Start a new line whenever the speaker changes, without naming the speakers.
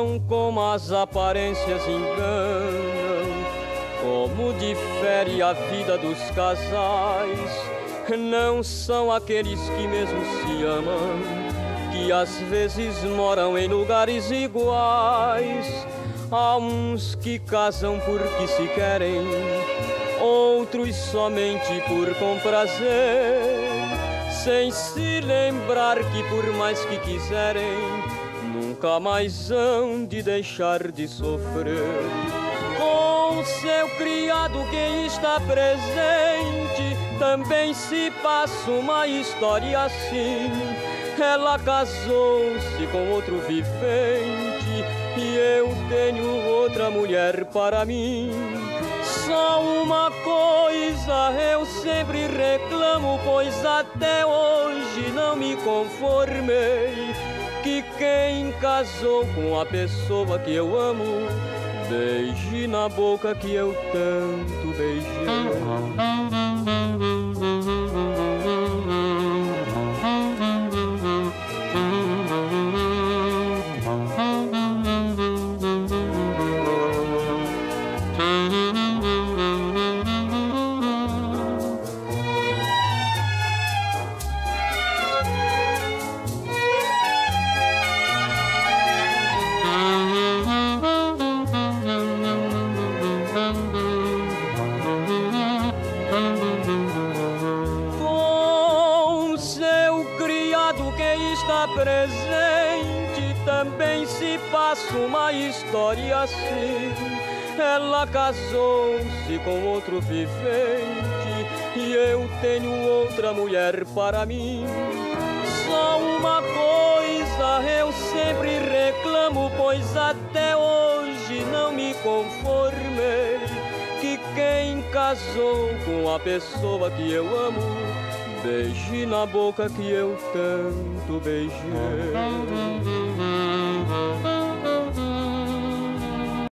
são como as aparências enganam, como difere a vida dos casais. Não são aqueles que mesmo se amam, que às vezes moram em lugares iguais. Há uns que casam porque se querem, outros somente por comprazer, sem se lembrar que por mais que quiserem, nunca mais hão de deixar de sofrer. Com seu criado que está presente, também se passa uma história assim. Ela casou-se com outro vivente e eu tenho outra mulher para mim. Só uma coisa eu sempre reclamo, pois até hoje não me conformei, que quem casou com a pessoa que eu amo beije na boca que eu tanto beijei. Com seu criado que está presente, também se passa uma história assim. Ela casou-se com outro vivente e eu tenho outra mulher para mim. Só uma coisa eu sempre reclamo, pois até hoje não me conformei, que quem casou com a pessoa que eu amo beije na boca que eu tanto beijei.